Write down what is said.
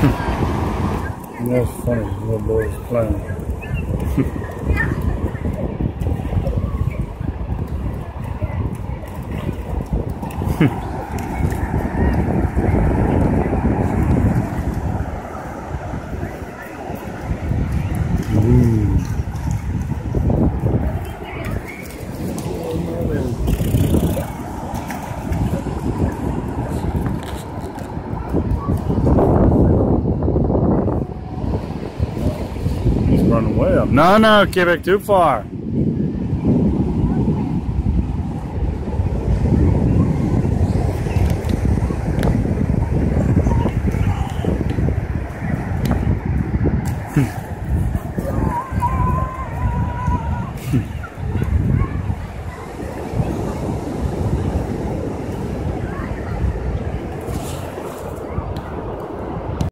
And that's funny, the little boy's playing. He's running way up. No, no, Quebec, too far.